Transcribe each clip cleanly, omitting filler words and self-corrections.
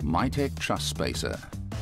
MiTek TrussSpacer.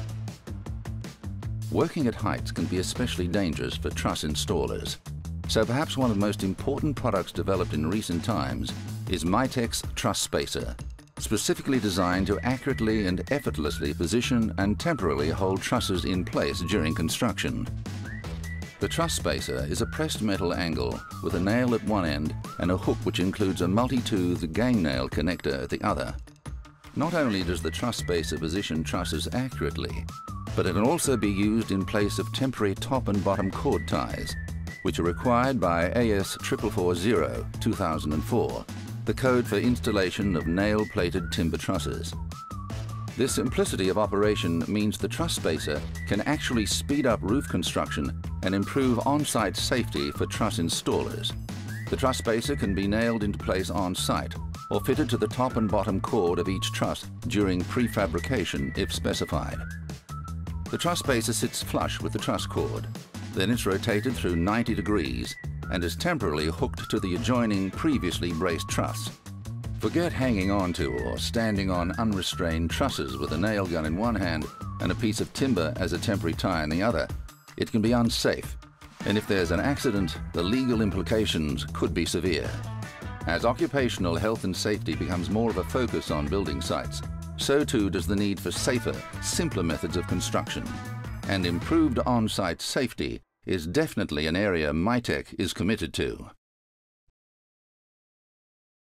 Working at heights can be especially dangerous for truss installers. So perhaps one of the most important products developed in recent times is MiTek's TrussSpacer, specifically designed to accurately and effortlessly position and temporarily hold trusses in place during construction. The TrussSpacer is a pressed metal angle with a nail at one end and a hook which includes a multi-toothed gang nail connector at the other. Not only does the TrussSpacer position trusses accurately, but it can also be used in place of temporary top and bottom cord ties, which are required by AS 4440-2004, the code for installation of nail-plated timber trusses. This simplicity of operation means the TrussSpacer can actually speed up roof construction and improve on-site safety for truss installers. The TrussSpacer can be nailed into place on-site or fitted to the top and bottom cord of each truss during prefabrication if specified. The TrussSpacer sits flush with the truss cord. Then it's rotated through 90 degrees and is temporarily hooked to the adjoining previously braced truss. Forget hanging on to or standing on unrestrained trusses with a nail gun in one hand and a piece of timber as a temporary tie in the other. It can be unsafe, and if there's an accident, the legal implications could be severe. As occupational health and safety becomes more of a focus on building sites, so too does the need for safer, simpler methods of construction. And improved on-site safety is definitely an area MiTek is committed to.